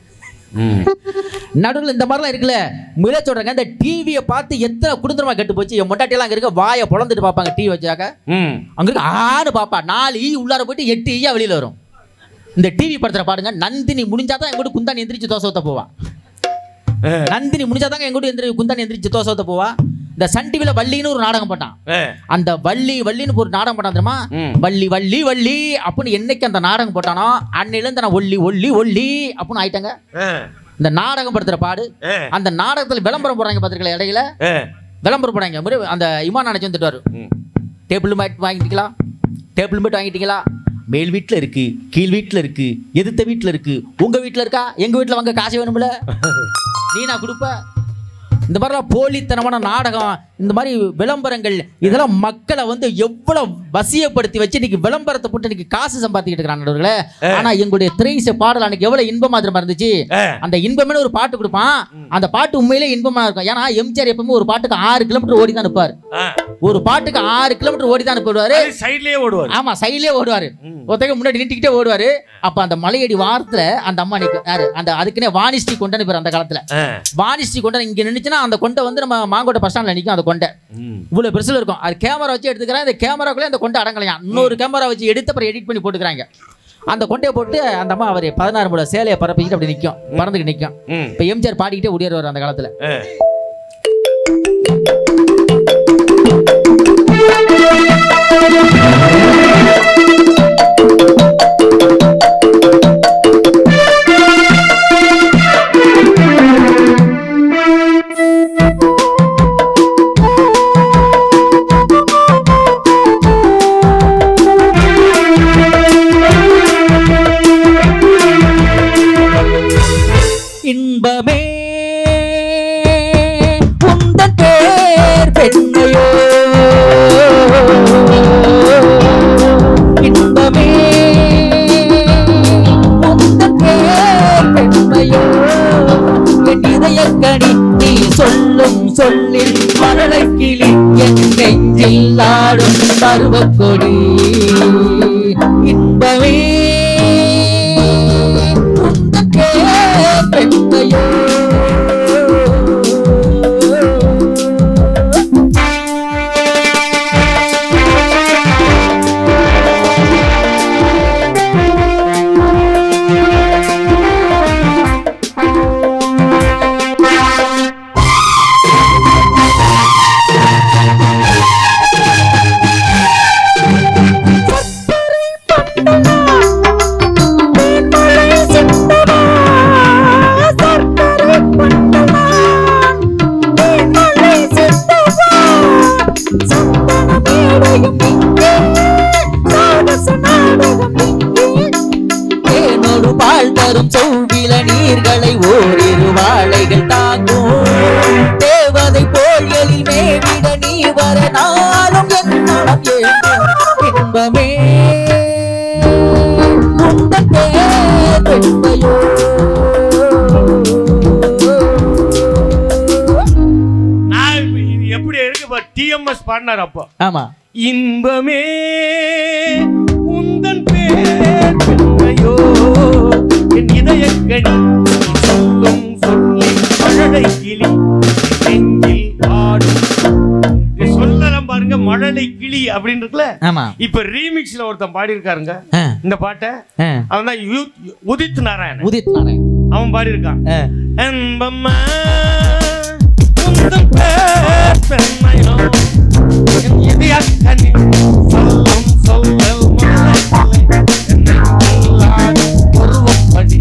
நடுவில் இந்த மாதிரிலாம் இருக்குல்ல. முறை சொல்றாங்க, இந்த டிவியை பார்த்து எத்தனை குடும்பமா கெட்டு போச்சு. என் மொட்டாட்டியெல்லாம் அங்க இருக்க வாயை பொழந்துட்டு பார்ப்பாங்க டிவி வச்சாக்க. அங்க இருக்க ஆறு பாப்பா நாலு ஈ உள்ளார போயிட்டு எட்டு ஈயா வெளியில வரும். இந்த டிவி படத்துல பாருங்க, நந்தினி முடிஞ்சாதான் எங்கூட குந்தானி எந்திரிச்சு தோசை ஊத்த போவா. நந்தினி முடிஞ்சாதாங்க எங்கூட எந்திரி குந்தானி எந்திரிச்சு தோசை ஊத்த போவா. இந்த சன் டிவில வள்ளின்னு ஒரு நாடகம் போட்டான். அந்த வள்ளி வள்ளின்னு ஒரு நாடகம் போட்டான் தெரியுமா? வள்ளி வள்ளி வள்ளி அப்படின்னு என்னைக்கு அந்த நாடகம் போட்டானோ அன்னையில இருந்து நான் ஒல்லி ஒல்லி ஒல்லி அப்படின்னு ஆயிட்டாங்க. இந்த நாடகம் படுத்துற பாடு. அந்த நாடகத்துல விளம்பரம் போடுறாங்க பாத்துருக்கல, இடையில விளம்பரம் போடுறாங்க. அந்த இமான் நினைச்சு வந்துட்டு டேபிள் மேட் வாங்கிட்டீங்களா, டேபிள் மேட் வாங்கிட்டீங்களா, மேல் வீட்டில் இருக்கு, கீழ் வீட்டில் இருக்கு, எதிர்த்த வீட்டில் இருக்கு, உங்க வீட்டில் இருக்கா, எங்க வீட்டில் வாங்க காசு வேணும்ல, நீ நான் கொடுப்ப. இந்த மாதிரிலாம் போலித்தனமான நாடகம், இந்த மாதிரி விளம்பரங்கள், இதெல்லாம் மக்களை வந்து எவ்வளவு வசியப்படுத்தி வச்சு இன்னைக்கு விளம்பரத்தை போட்டு இன்னைக்கு காசு சம்பாதிக்கிட்டு இருக்கிறாங்க. ஆனா எங்களுடைய திரைசை பாடல் அன்னைக்கு எவ்வளவு இன்பமா இருந்துச்சு. அந்த இன்பமே ஒரு பாட்டு கொடுப்பான், அந்த பாட்டு உண்மையிலே இன்பமா இருக்கும். ஏன்னா எம்ஜிஆர் எப்பவுமே ஒரு பாட்டுக்கு ஆறு கிலோமீட்டர் ஓடி தான் நிற்பாரு. ஒரு பாட்டுக்கு ஆறு கிலோமீட்டர் ஓடி தான் போடுவாரு. சைட்லயே ஓடுவாரு. ஆமா, சைட்லயே ஓடுவாரு. ஒருத்தங்க முன்னாடி நின்றுக்கிட்டே ஓடுவாரு. அப்ப அந்த மலையடி வாரத்துல அந்த அம்மா நிற்கும் யாரு, அந்த அதுக்குன்னே வாணிஸ்ரீ கொண்டை பேர். அந்த காலத்துல வாணிஸ்ரீ கொண்டை இங்க நின்றுச்சுன்னா அந்த கொண்டை வந்து நம்ம மாங்கோட்டை பஸ் ஸ்டாண்ட்ல நிற்கும். அந்த கொண்டை இவ்வளவு பெருசுல இருக்கும். அது கேமரா வச்சு எடுத்துக்கிறாங்க. இந்த கேமராக்குள்ளே அந்த கொண்டை அடங்கலையாம். இன்னொரு கேமரா வச்சு எடுத்து அப்புறம் எடிட் பண்ணி போட்டுக்கிறாங்க. அந்த கொண்டையை போட்டு அந்த அம்மா அவர் பதினாறு மூட சேலையை பரப்பிக்கிட்டு அப்படி நிற்கும், பறந்துக்கிட்டு நிற்கும். இப்ப எம்ஜிஆர் பாடிக்கிட்டே ஓடியாரு அந்த காலத்துல. இன்பமே உந்தன் பேர் பெண்மையோ, இன்பமே உந்தன் பேர் பெண்மையோ, என் இதயக்கனி நீ சொல்லும் சொல்லில் மரளை கிளி என் நெஞ்சில் ஆடும் பருவக்கொடி. இன்பமே பெண்மையோ. சௌவில நீர்களை ஓரிரு வாழைகள் தாங்கும் தேவதை போல்களில் மேவிட நீ வர நாளும் என்னும் இன்பமே உந்தன் பேர் பெண்மையோ. எப்படி இருக்கு டிஎம்எஸ் பாடினார் அப்போ. ஆமா, இன்பமே உந்தன் பேர் பெண்மையோ, என் இதயக்கனி சொல்லும் சொல்லி மழலை கிளி நெஞ்சில் ஆடும். சொல்லலாம் பாருங்க, மழலை கிளி அப்படின்றதுல. இப்ப ரீமிக்ஸ்ல ஒருத்தன் பாடி இருக்காருங்க இந்த பாட்டை. அவன் தான் உதித் நாராயணன். உதித் நாராயணன் அவன் பாடி இருக்கான். அன்பம்மா உந்தன் பேர் பெண்மையோ, என் இதயக்கனி சொல்லும் சொல்லல் மழலை நெஞ்சில் ஆடும் பருவப்படி.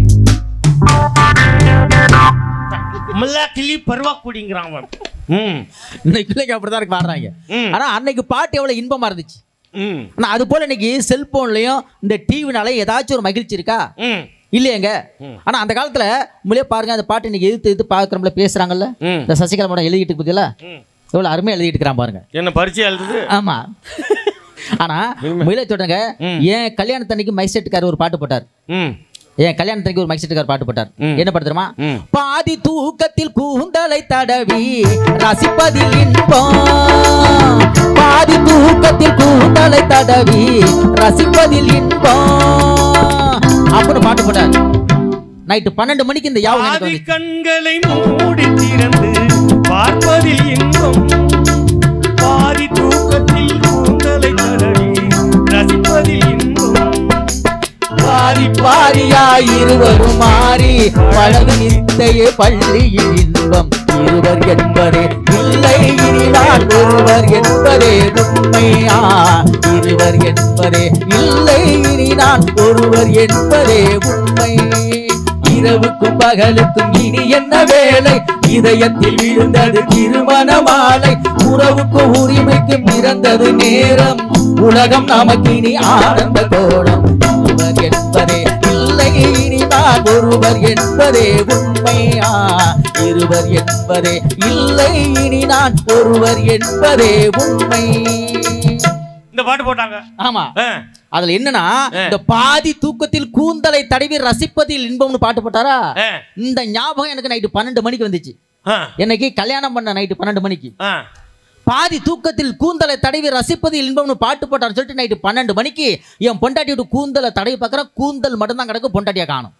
மல்லாக்கிளி பருவக்குடிங்கிறான் அவன். இன்னைக்கு அப்படிதான் இருக்கு பாடுறாங்க. ஆனா அன்னைக்கு பாட்டு எவ்வளவு இன்பமா இருந்துச்சு. ஆனா அது போல இன்னைக்கு செல்போன்லயும் இந்த டிவினால ஏதாச்சும் ஒரு மகிழ்ச்சி இருக்கா இல்லையங்க. ஆனா அந்த காலத்துல முன்னே பாருங்க, அந்த பாட்டு இன்னைக்கு எதிர்த்து எதிர்த்து பாக்குறோம்ல, பேசுறாங்கல்ல. இந்த சசிகலா மேடம் எழுதிட்டு பத்தியில எவ்வளவு அருமையா எழுதிட்டு இருக்கிறான் பாருங்க. என்ன பரிச்சை எழுதுது. ஆமா. ஆனா முயல சொல்றாங்க, ஏன் கல்யாணத்தன்னைக்கு மைசெட்டுக்காரர் ஒரு பாட்டு போட்டார். ஏன் கல்யாணத்துக்கு ஒரு மைசெட்டுக்காரர் பாட்டு போட்டார். என்ன பாட்டு தெரியுமா? பாதி தூக்கத்தில் கூந்தலை தடவி ரசிப்பதில் இன்பம், பாதி தூக்கத்தில் கூந்தலை தடவி ரசிப்பதில் இன்பம் அப்படின்னு பாட்டு போட்டார். நைட்டு பன்னெண்டு மணிக்கு இந்த யாவும் கண்களை மூடி திறந்து பார்ப்பதில் இன்பம், பாதி தூக்கத்தில் கூந்தலை தடவி ரசிப்பதில் இன்பம், பாதி பாரியாய் இருவரும் மாறி பழகு நித்தைய பள்ளியில் இன்பம், இருவர் என்பதே இல்லை இனி நான் ஒருவர் என்பதே உண்மையா இருவர் என்பதே இல்லை இனி நான் ஒருவர் என்பதே உண்மை இரவுக்கும் பகலுக்கும் இனி என்ன வேலை இதயத்தில் விழுந்தது திருமண மாலை உறவுக்கும் உரிமைக்கும் பிறந்தது நேரம் உலகம் நமக்கு இனி ஆனந்த கோலம் இருவர் என்பதே இல்லை இனி நான் ஒருவர் என்பதே உண்மையா இருவர் என்பதே இல்லை இனி நான் ஒருவர் என்பதே உண்மை. இந்த பாட்டு போட்டாங்க. ஆமா, அதுல என்னன்னா இந்த பாதி தூக்கத்தில் கூந்தலை தடவி ரசிப்பதில் இன்பம்னு பாட்டு போட்டாரா. இந்த ஞாபகம் எனக்கு நைட்டு பன்னெண்டு மணிக்கு வந்துச்சு. என்னைக்கு கல்யாணம் பண்ண நைட்டு பன்னெண்டு மணிக்கு பாதி தூக்கத்தில் கூந்தலை தடவி ரசிப்பதில் இன்பம்னு பாட்டு போட்டான்னு சொல்லிட்டு நைட்டு பன்னெண்டு மணிக்கு என் பொண்டாட்டி விட்டு கூந்தலை தடவி பார்க்கறேன். கூந்தல் மட்டும்தான் கிடக்கு, பொண்டாட்டியா காணும்.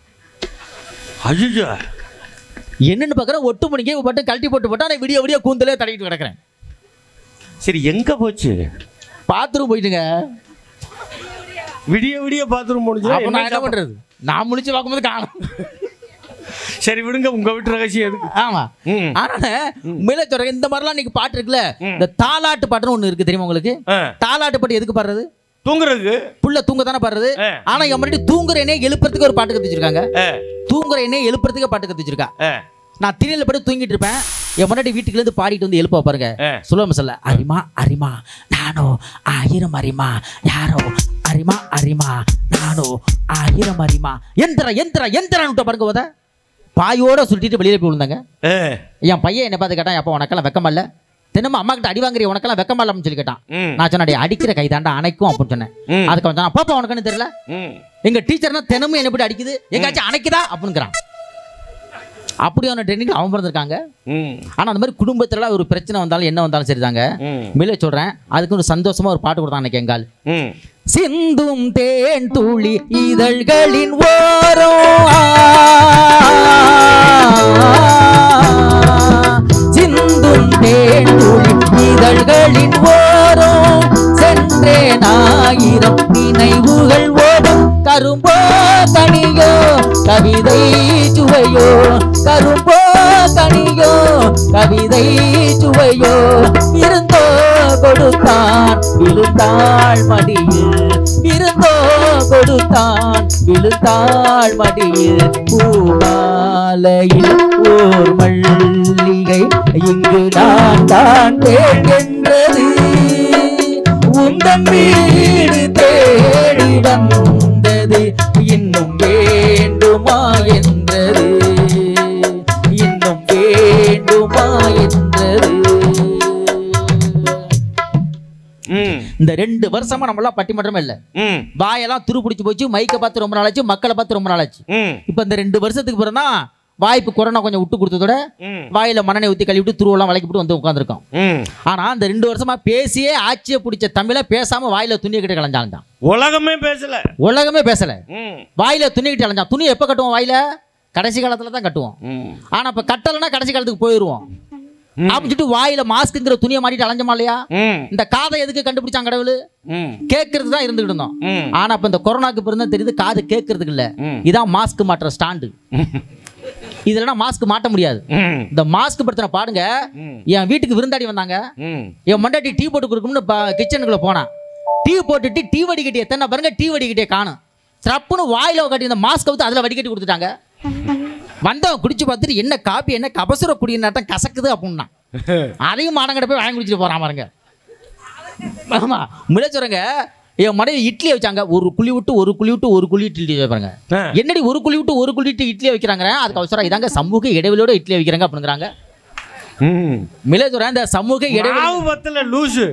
ஐயோ என்னன்னு பார்க்கறேன், ஒட்டு மணிக்கே போட்டு கழட்டி போட்டு போட்டா நான் விடிய விடிய கூந்தலே தடவிட்டு கிடக்கிறேன். சரி எங்க போச்சு? பாத்ரூம் போயிட்டுங்க. விடிய விடிய பாத்ரூம் போனுச்சு. அப்ப நான் என்ன பண்றது? நான் முழிச்சு பார்க்கும்போது காணும். சரி விடுங்க, உங்க வீட்டு ரகசியம் எதுக்கு? ஆமா, ஆனா உண்மையில சொல்றேன், இந்த மாதிரிலாம் நீங்க பாட்டு இருக்குல்ல, இந்த தாலாட்டு பாட்டுன்னு ஒண்ணு இருக்கு தெரியுமா உங்களுக்கு? தாலாட்டு பாட்டு எதுக்கு பாடுறது? தூங்குறதுக்கு. புள்ள தூங்க தானே பாடுறது. ஆனா என் முன்னாடி தூங்குற என்னையே எழுப்புறதுக்கு ஒரு பாட்டு கத்து வச்சிருக்காங்க. தூங்குற என்னையே எழுப்புறதுக்கு பாட்டு கத்து வச்சிருக்கா. நான் திரையில படுத்து தூங்கிட்டு இருப்பேன், என் முன்னாடி வீட்டுக்குள்ள இருந்து பாடிட்டு வந்து எழுப்ப பாருங்க. சொல்லுவ சொல்ல அரிமா அரிமா நானோ ஆயிரம் அரிமா யாரோ அரிமா அரிமா நானோ ஆயிரம் அரிமா எந்திர எந்திர எந்திரன்னு பாருங்க. போத பாயோட சுட்டிட்டு வெளியில போய் விழுந்தாங்க. என் பையன் என்ன பார்த்து கேட்டான், அப்போ உனக்கெல்லாம் வெக்கமா இல்ல? தினமும் அம்மா கிட்ட அடி வாங்குறீ, உனக்கெல்லாம் வெக்கமா இல்லன்னு சொல்லி கேட்டான். நான் சொன்னே அடிக்கிற கை தாண்டா அணைக்கும் அப்படின்னு சொன்னேன். அதுக்கு அவன் பாப்பா உனக்குன்னு தெரியல, எங்க டீச்சர்னா தினமும் என்ன எப்படி அடிக்குது, எங்காச்சும் அணைக்குதா அப்படிங்கிறான். அப்படியான ட்ரெயினிங் அவன் பிறந்திருக்காங்க. ஆனா அந்த மாதிரி குடும்பத்துல ஒரு பிரச்சனை வந்தாலும் என்ன வந்தாலும் சரிதாங்க. மேலே சொல்றேன், அதுக்கு ஒரு சந்தோஷமா ஒரு பாட்டு கொடுத்தான் அன்னைக்கு எங்கால். சிந்தும் தேன் துளி இதழ்களின் ஓரம் சிந்தும் தேன் துளி இதழ்களின் ஓரம் சென்றேன் ஆயிரம் நினைவுகள் ஓடும் கரும்போ கனியோ கவிதை சுவையோ கரும்போ கனியோ கவிதை சுவையோ இருந்தோ கொடுத்தான் விழுந்தாள் மடியில் இருந்தோ கொடுத்தான் விழுந்தாள் மடியில் பூமாலையில் ஓர் மல்லிகை இங்கு நான் தான் தேடுகின்றது உந்தன் வீடு தேடி வந்தது இன்னும் வேண்டுமா என்றது இன்னும் வேண்டுமா என்றது. இந்த ரெண்டு வருஷமா நம்மளாம் பட்டிமன்றமே இல்ல, வாயெல்லாம் துரு பிடிச்சு போச்சு, மைக்க பார்த்து ரொம்ப நாளாச்சு, மக்களை பார்த்து ரொம்ப நாளாச்சு. இப்ப இந்த ரெண்டு வருஷத்துக்கு பிறகு தான் வாய்ப்பு கொரோனா கொஞ்சம் விட்டு கொடுத்ததோட வாயில மண்ணெண்ணெய் ஊத்தி கழுவிட்டு துருவெல்லாம் வளைக்கி போட்டு வந்து உட்காந்துருக்கோம். ஆனா அந்த ரெண்டு வருஷமா பேசியே ஆட்சியை பிடிச்ச தமிழை பேசாம வாயில துணியை கிட்ட கலைஞ்சான். உலகமே பேசல உலகமே பேசல வாயில துணி கிட்ட கலைஞ்சான். துணி எப்ப கட்டுவோம்? வாயில கடைசி காலத்துல தான் கட்டுவோம். ஆனா இப்ப கட்டலைன்னா கடைசி காலத்துக்கு போயிடுவோம். அப்படின்ட்டு வாயில மாஸ்க்ங்கிற துணியை மாட்டிட்டு அலைஞ்சமா இல்லையா? இந்த காதை எதுக்கு கண்டுபிடிச்சான் கடவுள்? கேட்கறது தான் இருந்துகிட்டு இருந்தோம். ஆனா இப்ப இந்த கொரோனாக்கு பிறந்தா தெரியுது காது கேட்கறதுக்கு இல்ல, இதான் மாஸ்க் மாட்டுற ஸ்டாண்டு. இதெல்லாம் மாஸ்க் மாட்ட முடியாது. இந்த மாஸ்க் படுத்தின பாடுங்க. என் வீட்டுக்கு விருந்தாடி வந்தாங்க, என் மண்டாட்டி டீ போட்டு கொடுக்கணும்னு கிச்சனுக்குள்ள போனான். டீ போட்டுட்டு டீ வடிகட்டிய எத்தனை பாருங்க, டீ வடிகட்டிய காணும். சிறப்புன்னு வாயில கட்டி இந்த மாஸ்க் வந்து அதுல வடிகட்டி கொடுத்துட்டாங்க. வந்தவன் குடிச்சு பார்த்துட்டு என்ன காப்பி என்ன கபசுர குடியினாட்டம் கசக்குது அப்படின்னா அதையும் மானங்கிட்ட போய் வாங்கி குடிச்சிட்டு போறான் பாருங்க. ஆமா முளைச்சுறங்க. என் மனைவி இட்லியை வச்சாங்க, ஒரு குழி விட்டு ஒரு குழி விட்டு ஒரு குழி இட்லி வைப்பாங்க. என்னடி ஒரு குழி விட்டு ஒரு குழி விட்டு இட்லியை வைக்கிறாங்க? அதுக்கு அவசரம் இதாங்க சமூக இடைவெளியோட இட்லி வைக்கிறாங்க அப்படிங்கிறாங்க. மிளச்சுறேன் இந்த சமூக இடைவெளி லூசு.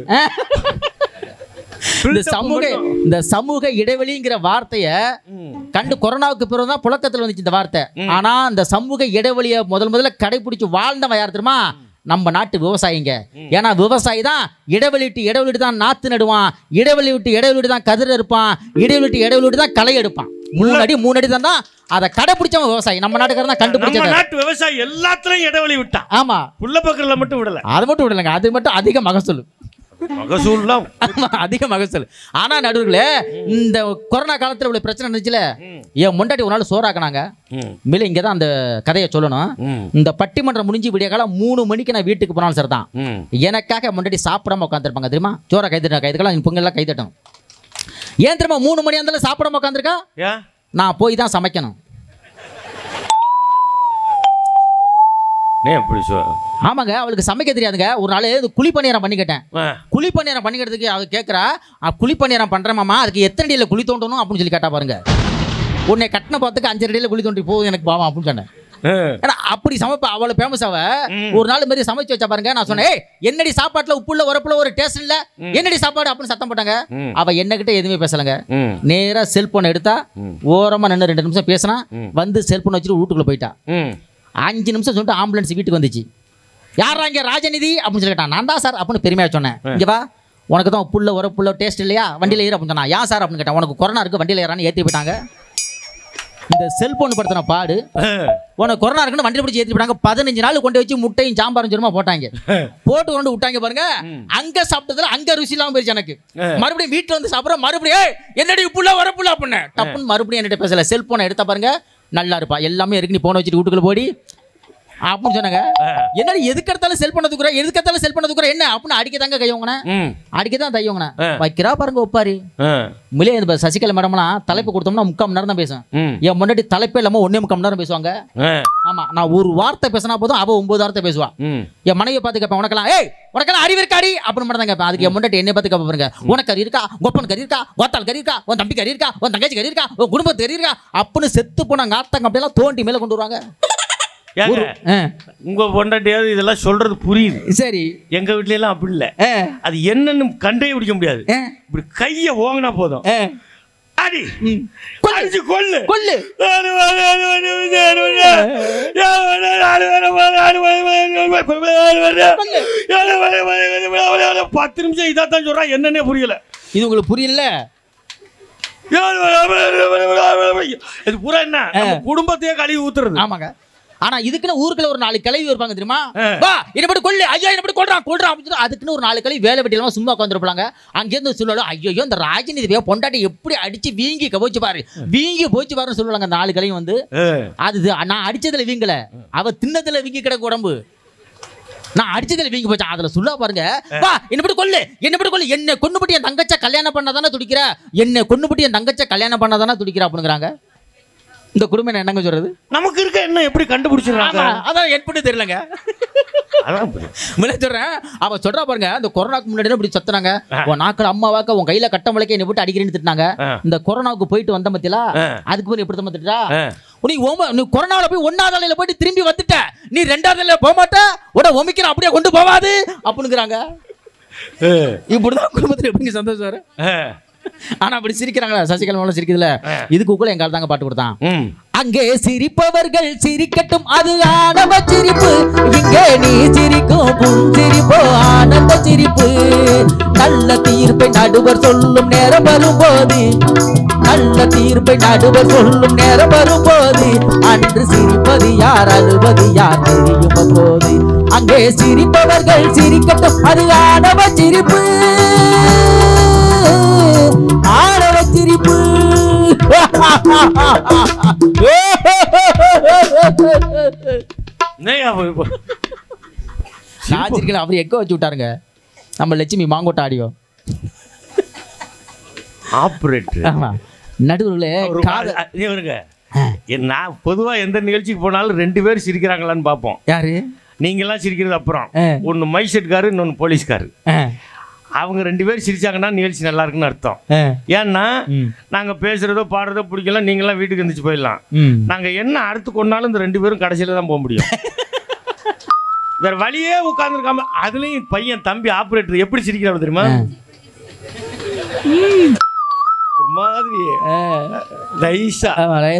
இந்த சமூக இந்த சமூக இடைவெளிங்கிற வார்த்தையை கண்டு கொரோனாவுக்கு பிறகுதான் புழக்கத்தில் வந்துச்சு இந்த வார்த்தை. ஆனா இந்த சமூக இடைவெளியை முதல் முதல்ல கடைபிடிச்சு வாழ்ந்தவன் யார் தெரியுமா? நம்ம நாட்டு விவசாயிங்க. ஏன்னா விவசாயி தான் இடைவெளி விட்டு இடைவெளி தான் நாத்து நடுவான், இடைவெளி விட்டு இடைவெளி தான் கதிர் எடுப்பான், இடைவெளி விட்டு இடைவெளி தான் களை எடுப்பான். மூணு அடி மூணு அடி தான் அதை கடைபிடிச்சவன் விவசாயி. நம்ம நாட்டுக்காரன் தான் கண்டுபிடிச்ச நாட்டு விவசாயி எல்லாத்துலயும் இடைவெளி விட்டான். ஆமா, புள்ள பக்கத்துல மட்டும் விடல. அது மட்டும் விடலைங்க, அது மட்டும் அதிக மகசூல். மகசூல்லாம் அதிக மகசூல். ஆனா நடுவுல இந்த கொரோனா காலத்துல இவ்வளவு பிரச்சனை இருந்துச்சுல, என் முண்டாட்டி ஒரு நாள் சோறாக்குனாங்க. மேல இங்கதான் அந்த கதையை சொல்லணும். இந்த பட்டிமன்றம் முடிஞ்சு விடிய காலம் மூணு மணிக்கு நான் வீட்டுக்கு போனாலும் சார் தான் எனக்காக முன்னாடி சாப்பிடாம உட்காந்துருப்பாங்க தெரியுமா. சோறா கைதட்டா கைதுக்கெல்லாம் பொங்கல்லாம் கைதட்டும். ஏன் தெரியுமா மூணு மணி இருந்தாலும் சாப்பிடாம உட்காந்துருக்கா? நான் போய் தான் சமைக்கணும். ஆமாங்க, அவளுக்கு சமைக்க தெரியாதுங்க. ஒரு நாள் குழி பணியாரம் பண்ணி கேட்டேன். குழி பணியாரம் பண்ணிக்கிறதுக்கு அவ கேட்கறா, குழி பணியாரம் பண்றேமாமா, அதுக்கு எத்தனை அடியில குழி தோண்டணும் அப்படின்னு சொல்லி கேட்டா பாருங்க. உன்னை கட்டின பார்த்துக்கு அஞ்சு அடியில குழி தோண்டி போகுது எனக்கு பாவம் அப்படின்னு சொன்னேன். ஏன்னா அப்படி சமைப்பா அவளை ஃபேமஸ். அவ ஒரு நாள் மாதிரி சமைச்சு வச்சா பாருங்க. நான் சொன்னேன், என்னடி சாப்பாட்டுல உப்புள்ள உரப்புல ஒரு டேஸ்ட் இல்ல, என்னடி சாப்பாடு அப்படின்னு சத்தம் போட்டாங்க. அவ என்ன கிட்ட எதுவுமே பேசலங்க. நேரா செல்போன் எடுத்தா, ஓரமா நின்று ரெண்டு நிமிஷம் பேசினா, வந்து செல்போன் வச்சுட்டு வீட்டுக்குள்ள போயிட்டா. அஞ்சு நிமிஷம் சொல்லிட்டு ஆம்புலன்ஸ் வீட்டுக்கு வந்துச்சு. யாரா இங்க ராஜநிதி அப்படின்னு சொல்லி கேட்டான். நான் தான் சார் அப்படின்னு பெருமையா சொன்னேன். இங்க வா, உனக்கு தான் புள்ள ஒரு புள்ள டேஸ்ட் இல்லையா, வண்டியில ஏற அப்படின்னு சொன்னா. ஏன் சார் அப்படின்னு கேட்டான். உனக்கு கொரோனா இருக்கு வண்டியில ஏறான்னு ஏற்றி போயிட்டாங்க. இந்த செல்போன் படுத்தின பாடு, உனக்கு கொரோனா இருக்குன்னு வண்டியில் பிடிச்சி ஏற்றி போயிட்டாங்க. பதினஞ்சு நாள் கொண்டு வச்சு முட்டையும் சாம்பாரும் சொல்லுமா போட்டாங்க. போட்டு கொண்டு விட்டாங்க பாருங்க. அங்க சாப்பிட்டதுல அங்க ருசி இல்லாம போயிருச்சு எனக்கு. மறுபடியும் வீட்டுல வந்து சாப்பிட்ற மறுபடியும் என்னடி புள்ள வர புள்ள அப்படின்னு டப்புன்னு மறுபடியும் என்கிட்ட பேசல. செல்போனை எடுத்தா பாருங்க, நல்லா இருப்பா, எல்லாமே இருக்கு, நீ போன வச்சுட்டு வீட்டுக்குள்ள போடி அப்படின்னு சொன்னாங்க. என்னடி எதுக்கு எடுத்தாலும் செல்போனை தூக்குற, எதுக்கு எடுத்தாலும் செல்போனை தூக்குற என்ன அப்படின்னு அடிக்க தாங்க கையோங்கண்ணா, அடிக்க தான் தையோங்கண்ணா வைக்கிறா பாருங்க ஒப்பாரி. முலே சசிகலா மேடம்லாம் தலைப்பு கொடுத்தோம்னா முக்கால் மணி நேரம் தான் பேசுவேன். என் முன்னாடி தலைப்பே இல்லாம ஒன்னே முக்கால் மணி நேரம் பேசுவாங்க. ஆமா, நான் ஒரு வார்த்தை பேசினா போதும் அவ ஒன்பது வார்த்தை பேசுவா. என் மனைவியை பார்த்து கேட்பேன், உனக்கெல்லாம் ஏய் உனக்கெல்லாம் அறிவு இருக்காடி அப்படின்னு மட்டும் தான் கேட்பேன். அதுக்கு என் முன்னாடி என்னை பார்த்து கேட்ப பாருங்க, உனக்கு கறி இருக்கா, கொப்பன் கறி இருக்கா, கோத்தால் கறி இருக்கா, உன் தம்பி கறி இருக்கா, உன் தங்கச்சி கறி இருக்கா, உன் குடும்பத்து கறி இருக்கா அப்படின்னு செத்து போனாங்க ஆத்தங்க அப்படியெல்லாம் தோண்டி மேல கொண்டு வருவாங்க. உங்க பொண்டாட்டியாவது இதெல்லாம் சொல்றது புரியுது. சரி, எங்க வீட்ல எல்லாம் அப்படி இல்ல. அது என்னன்னு கண்டே பிடிக்க முடியாது. இப்படி கைய ஓங்கினா போதும், அடி அடிச்சு கொல்லு கொல்லு. பத்து நிமிஷம் இதான் சொல்றா, என்னன்னே புரியல. இது உங்களுக்கு புரியல? இது பூரா என்ன குடும்பத்தையே கழுவி ஊத்துறது. ஆமாங்க. ஆனா இதுக்குன்னு ஊருக்குள்ள ஒரு நாலு கிளவி இருப்பாங்க தெரியுமா. வா என்னப்படி கொள்ளு, ஐயா என்னப்படி கொள்றான் கொள்றான் அப்படின்னு அதுக்குன்னு ஒரு நாலு கிளவி வேலை வெட்டியெல்லாம் சும்மா உட்காந்துருப்பாங்க. அங்கேருந்து சொல்லுவாங்க, ஐயோ இந்த ராஜநிதியை பொண்டாட்டி எப்படி அடிச்சு வீங்கி போச்சு பாரு, வீங்கி போச்சு பாருன்னு சொல்லுவாங்க. அந்த நாலு கிளவி வந்து அது நான் அடிச்சதுல வீங்கல, அவ தின்னதுல வீங்கி கிடக்கு உடம்பு. நான் அடிச்சதுல வீங்கி போச்சா அதுல சொல்ல பாருங்க. வா என்னப்படி கொள்ளு, என்னப்படி கொள்ளு, என்ன கொன்னுபட்டி என் தங்கச்ச கல்யாணம் பண்ணாதானே துடிக்கிற, என்ன கொன்னுபட்டி என் தங்கச்ச கல்யாணம் பண்ணாதானே துடிக்கிற அப்படிங்கிறாங்க. இந்த குடும்பம் என்னங்க சொல்றது? நமக்கு இருக்க என்ன எப்படி கண்டுபிடிச்சிருக்காங்க, அதான் எப்படி தெரியலங்க. சொல்றேன் அவ சொல்றா பாருங்க, இந்த கொரோனாக்கு முன்னாடி இப்படி சத்துனாங்க, உன் நாக்கள் அம்மாவாக்க உன் கையில கட்ட முளைக்க என்ன போட்டு அடிக்கிறேன்னு திட்டினாங்க. இந்த கொரோனாவுக்கு போயிட்டு வந்த மத்தியில அதுக்கு போய் எப்படி திட்டா, நீ நீ கொரோனாவில போய் ஒன்னாவது அலையில போயிட்டு திரும்பி வந்துட்ட, நீ ரெண்டாவது அலையில போக மாட்ட, உட ஒமிக்கிற அப்படியே கொண்டு போவாது அப்படிங்கிறாங்க. இப்படிதான் குடும்பத்தில் எப்படிங்க சந்தோஷம். ஆனா அப்படி சிரிக்கிறாங்களா சசிகலா சிரிக்குதுல, இதுக்கு கூட எங்கால தாங்க பாட்டு கொடுத்தான். அங்கே சிரிப்பவர்கள் சிரிக்கட்டும் அது ஆணவ சிரிப்பு, இங்கே நீ சிரிக்கும் புன்சிரிப்போ ஆனந்த சிரிப்பு. நல்ல தீர்ப்பை நடுவர் சொல்லும் நேரம் வரும்போது, நல்ல தீர்ப்பை நடுவர் சொல்லும் நேரம் வரும்போது, அன்று சிரிப்பது யார் அழுவது யார் தெரியும் போது. அங்கே சிரிப்பவர்கள் சிரிக்கட்டும் அது ஆணவ சிரிப்பு, ஆணவ சிரிப்பு. அவர் எக்க வச்சு விட்டாருங்க நம்ம லட்சுமி மாங்கோட்டை ஆடியோ ஆபரேட்டர் நடுவுல. நான் பொதுவா எந்த நிகழ்ச்சிக்கு போனாலும் ரெண்டு பேரும் சிரிக்கிறாங்களான்னு பார்ப்போம். யாரு? நீங்க எல்லாம் சிரிக்கிறது அப்புறம், ஒன்னு மைசெட்காரு இன்னொன்னு போலீஸ்காரு. அவங்க ரெண்டு பேரும் சிரிச்சாங்கன்னா நிகழ்ச்சி நல்லா இருக்குன்னு அர்த்தம். ஏன்னா நாங்க பேசுறதோ பாடுறதோ பிடிக்கலாம், நீங்களாம் வீட்டுக்கு எந்திரிச்சு போயிடலாம். நாங்க என்ன அடுத்து கொண்டாலும் இந்த ரெண்டு பேரும் கடைசியில தான் போக முடியும். வேற வழியே உட்கார்ந்துருக்காம. அதுலயும் பையன் தம்பி ஆபரேட்டர் எப்படி சிரிக்கிறாரு தெரியுமா, ஒரு மாதிரி லைசா.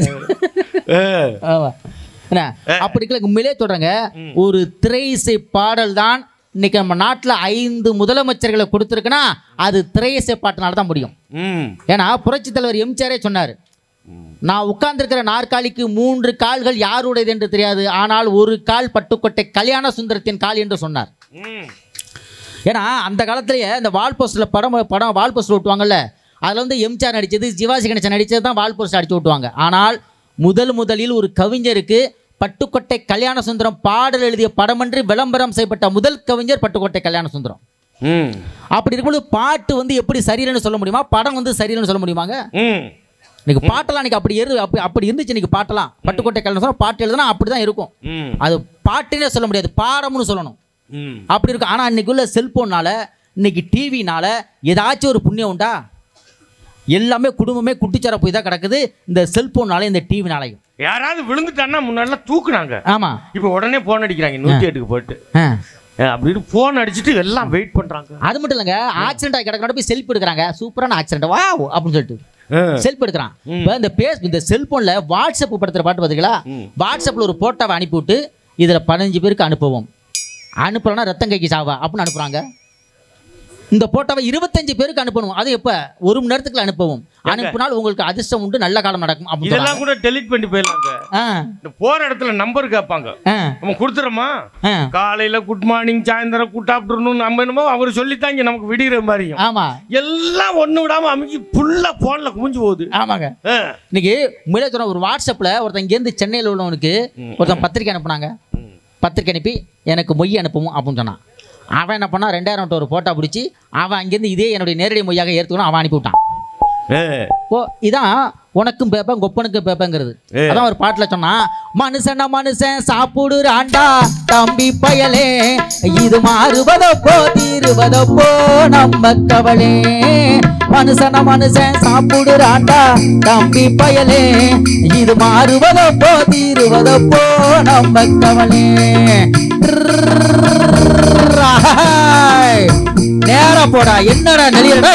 அப்படி உண்மையிலே சொல்றாங்க, ஒரு திரை இசை பாடல் தான் இன்னைக்கு நம்ம நாட்டில் ஐந்து முதலமைச்சர்களை கொடுத்துருக்குன்னா அது திரை இசை பாட்டினால தான் முடியும். ஏன்னா புரட்சி தலைவர் எம்ஜிஆரே சொன்னார், நான் உட்கார்ந்துருக்கிற நாற்காலிக்கு மூன்று கால்கள் யாருடையது என்று தெரியாது, ஆனால் ஒரு கால் பட்டுக்கோட்டை கல்யாண சுந்தரத்தின் கால் என்று சொன்னார். ஏன்னா அந்த காலத்திலேயே இந்த வால் போஸ்டரில் படம் படம் வால் போஸ்டர் ஓட்டுவாங்கல்ல, அதில் வந்து எம்ஜிஆர் நடித்தது, சிவாஜி கணேசன் நடித்தது தான் வால் போஸ்டர் அடித்து ஓட்டுவாங்க. ஆனால் முதல் முதலில் ஒரு கவிஞருக்கு பட்டுக்கோட்டை கல்யாண சுந்தரம் பாடல் எழுதிய படமன்றி விளம்பரம் செய்யப்பட்ட முதல் கவிஞர் பட்டுக்கோட்டை கல்யாண சுந்தரம். அப்படி இருக்கும்போது பாட்டு வந்து எப்படி சரியில்லைன்னு சொல்ல முடியுமா? படம் வந்து சரியில்லைன்னு சொல்ல முடியுமாங்க? இன்னைக்கு பாட்டெல்லாம் இன்னைக்கு அப்படி இரு அப்படி அப்படி இருந்துச்சு. இன்னைக்கு பாட்டெல்லாம் பட்டுக்கோட்டை கல்யாண சுந்தரம் பாட்டு எழுதுனா அப்படி தான் இருக்கும். அது பாட்டுன்னே சொல்ல முடியாது, பாடம்னு சொல்லணும். அப்படி இருக்கும். ஆனால் இன்னைக்கு உள்ள செல்போன்னால, இன்னைக்கு டிவினால ஏதாச்சும் ஒரு புண்ணியம் உண்டா? எல்லாமே குடும்பமே குட்டிச்சார போய் தான் கிடக்குது இந்த செல்போனால, இந்த டிவினாலையும். யாராவது விழுந்துட்டான்னா முன்னாடிலாம் தூக்குனாங்க. ஆமா, இப்போ உடனே போன் அடிக்கிறாங்க நூற்றி எட்டுக்கு போயிட்டு. அப்படின்னு போன் அடிச்சுட்டு எல்லாம் வெயிட் பண்றாங்க. அது மட்டும் இல்லைங்க, ஆக்சிடென்ட் ஆகி கிடக்கிற போய் செல்ஃபி எடுக்கிறாங்க. சூப்பரான ஆக்சிடென்ட் வா அப்படின்னு சொல்லிட்டு செல்ஃபி எடுக்கிறான். இப்போ இந்த பேஸ் இந்த செல்போன்ல வாட்ஸ்அப் படுத்துற பாட்டு பார்த்தீங்களா? வாட்ஸ்அப்ல ஒரு போட்டோவை அனுப்பிவிட்டு இதில் பதினஞ்சு பேருக்கு அனுப்புவோம், அனுப்புறோன்னா ரத்தம் கைக்கு சாவா அப்படின்னு அனுப்புறாங்க. இந்த போட்டோவை இருபத்தஞ்சு பேருக்கு அனுப்பணும். அது எப்போ? ஒரு மணி நேரத்துக்குள்ள அனுப்பவும். அனுப்பினால் உங்களுக்கு அதிர்ஷ்டம் உண்டு, நல்ல காலம் நடக்கும். இதெல்லாம் கூட டெலிட் பண்ணி போயிடலாங்க. போற இடத்துல நம்பர் கேட்பாங்க, நம்ம கொடுத்துறோமா? காலையில குட் மார்னிங், சாயந்தரம் குட் ஆஃப்டர்நூன், நம்ம என்னமோ அவர் சொல்லித்தாங்க நமக்கு விடிகிற மாதிரியும். ஆமா, எல்லாம் ஒண்ணு விடாம அமைக்கி ஃபுல்லா போன்ல குமிஞ்சு போகுது. ஆமாங்க. இன்னைக்கு முன்னாடி சொன்ன ஒரு வாட்ஸ்அப்ல ஒருத்தன் இங்கேருந்து சென்னையில் உள்ளவனுக்கு ஒருத்தன் பத்திரிக்கை அனுப்புனாங்க. பத்திரிக்கை அனுப்பி எனக்கு மொய் அனுப்புவோம் அப்படின்னு சொன்னான். அவன் என்ன பண்ணா, ரெண்டாயிரம் ஒரு போட்டோ பிடிச்சி அவன் அங்கேருந்து இதே என்னுடைய நேரடி மொய்யாக ஏற்றுக்கணும் அவன் அனுப்பிவிட்டான். ஓ, இதான் உனக்கும் பேப்பன் கொப்பனுக்கும் பேப்பங்கிறது. அதான் ஒரு பாட்டில் சொன்னான், மனுஷன மனுஷன் சாப்பிடுறாண்டா தம்பி பயலே, இது மாறுவதோ போ தீருவதோ போ நம்ம கவலே. மனுஷன மனுஷன் சாப்பிடுறாண்டா தம்பி பயலே, இது மாறுவதோ போ தீருவதோ போ நம்ம கவலே. நேரா போடா, என்னடா நெளியடா.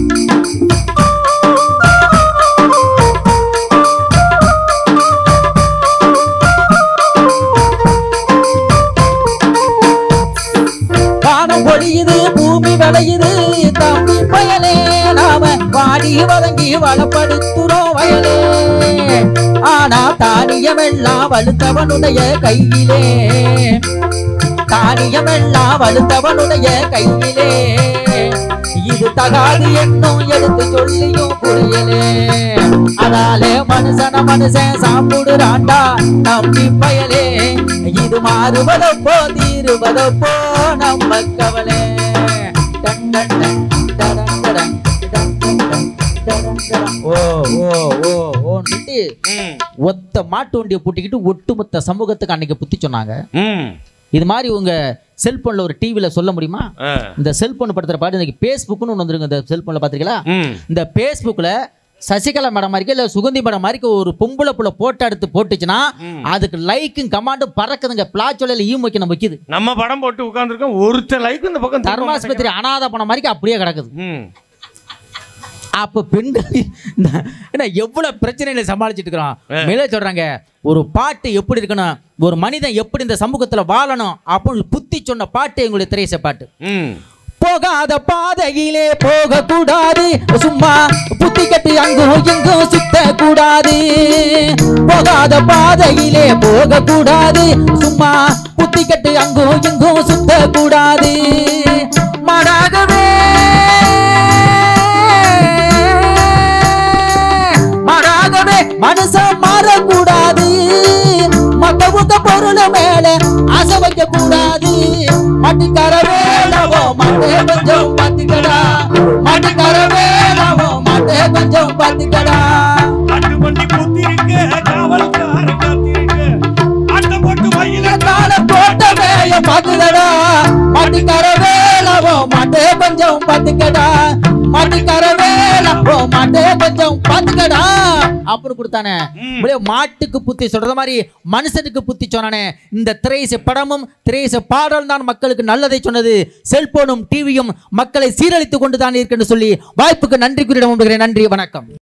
வானம் பொழியுது, பூமி விளையுது தம்பி பயலே, நாம வாடி வதங்கி வளப்படுத்துறோம் வயலே. ஆனா தானியமெல்லாம் வலுத்தவனுடைய கையிலே, தானியமெல்லாம் வலுத்தவனுடைய கையிலே, இது தகாது என்னும் எடுத்து சொல்லியும் புரியலே. அதாலே மனுஷன மனுஷன் சாப்பிடுறாண்டா நம்பி பயலே, இது மாறுவதோ போ தீருவதோ போ நம்ம கவலே. ஓ ஓ ஓ ஓன்னு ஒத்த மாட்டு வண்டியை பூட்டிக்கிட்டு ஒட்டுமொத்த சமூகத்துக்கு அன்னைக்கு புத்தி சொன்னாங்க. இது மாதிரி உங்க செல்போன்ல ஒரு டிவில சொல்ல முடியுமா? இந்த செல்போன் படுத்துற பாட்டு இன்னைக்கு பேஸ்புக்னு ஒன்று வந்துருங்க. இந்த செல்போன்ல பாத்தீங்களா? இந்த பேஸ்புக்ல சசிகலா மேடம் மாதிரி இல்ல சுகந்தி மேடம் மாதிரி ஒரு பொம்பளை புள்ள போட்டோ எடுத்து போட்டுச்சுன்னா அதுக்கு லைக்கும் கமாண்டும் பறக்குதுங்க. பிளாச்சோலையில ஈ வைக்க நம்ம வைக்குது. நம்ம படம் போட்டு உட்கார்ந்துருக்கோம், ஒருத்தர் லைக் இந்த பக்கம் தர்மாஸ்பத்திரி அனாதை பணம் மாதிரி அப்படியே கிடக்குது. அப்ப பெண்கள் என்ன எவ்வளவு பிரச்சனைகளை சமாளிச்சுட்டு இருக்கிறோம். மேலே சொல்றாங்க, ஒரு பாட்டு எப்படி இருக்கணும், ஒரு மனிதன் எப்படி இந்த சமூகத்துல வாழணும் அப்படின்னு புத்தி சொன்ன பாட்டு எங்களுடைய திரையிசை பாட்டு. போகாத பாதையிலே போக கூடாது, சும்மா புத்தி கட்டி அங்கும் இங்கும் சுத்த கூடாது. போகாத பாதையிலே போக கூடாது, சும்மா புத்தி கட்டி அங்கும் இங்கும் சுத்த கூடாது. மாறாகவே மாறாகவே மனுஷன் மாறக்கூடாது, மத்தவங்க பொருள் மேல ஆசை வைக்க கூடாது. மாட்டிக்கார வேலவோ மாட்டே கொஞ்சம் பாத்துக்கடா, மாட்டிக்கார வேலவோ மாட்டே கொஞ்சம் பாத்துக்கடா. அட்டுமண்டி புத்திருக்க காவல்கார காத்திருக்க அட்ட போட்டு வயில கால போட்ட வேய பாத்துக்கடா. மாட்டிக்கார வேலவோ மாட்டே கொஞ்சம் பாத்துக்கடா, மாட்டிக்கார வேலவோ மாட்டே கொஞ்சம் பாத்துக்கடா அப்படி கொடுத்தானே. மாட்டுக்கு புத்தி சொல்ற மாதிரி மனுஷனுக்கு புத்தி சொன்னானே. இந்த திரையிசை படமும் திரையிசை பாடல் தான் மக்களுக்கு நல்லதை சொன்னது. செல்போனும் டிவியும் மக்களை சீரழித்துக் கொண்டு தான் இருக்கு சொல்லி வாய்ப்புக்கு நன்றி கூறிட நன்றி, வணக்கம்.